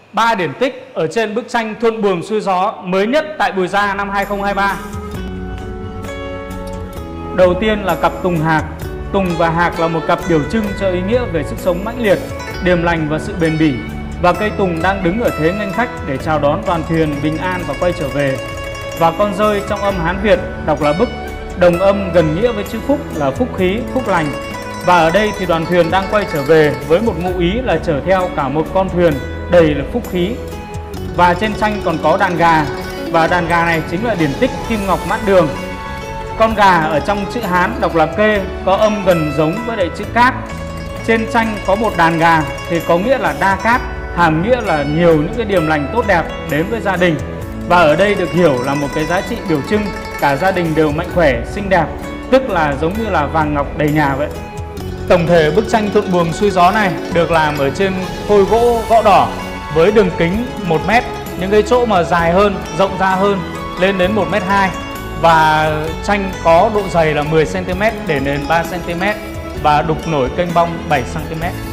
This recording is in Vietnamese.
3 điển tích ở trên bức tranh Thuận buồm xuôi gió mới nhất tại Bùi Gia năm 2023. Đầu tiên là cặp tùng hạc. Tùng và hạc là một cặp biểu trưng cho ý nghĩa về sức sống mãnh liệt, điềm lành và sự bền bỉ. Và cây tùng đang đứng ở thế nghênh khách để chào đón đoàn thuyền bình an và quay trở về. Và con rơi trong âm Hán Việt đọc là bức, đồng âm gần nghĩa với chữ phúc là phúc khí, phúc lành. Và ở đây thì đoàn thuyền đang quay trở về với một ngụ ý là chở theo cả một con thuyền đầy là phúc khí. Và trên tranh còn có đàn gà, và đàn gà này chính là điển tích Kim Ngọc Mãn Đường. Con gà ở trong chữ Hán đọc là kê, có âm gần giống với lại chữ cát. Trên tranh có một đàn gà thì có nghĩa là đa cát, hàm nghĩa là nhiều những cái điềm lành tốt đẹp đến với gia đình. Và ở đây được hiểu là một cái giá trị biểu trưng cả gia đình đều mạnh khỏe, xinh đẹp, tức là giống như là vàng ngọc đầy nhà vậy. Tổng thể bức tranh Thuận buồm xuôi gió này được làm ở trên phôi gỗ gõ đỏ với đường kính 1 m, những cái chỗ mà dài hơn, rộng ra hơn lên đến 1,2 m. Và tranh có độ dày là 10 cm, để nền 3 cm và đục nổi kênh bong 7 cm.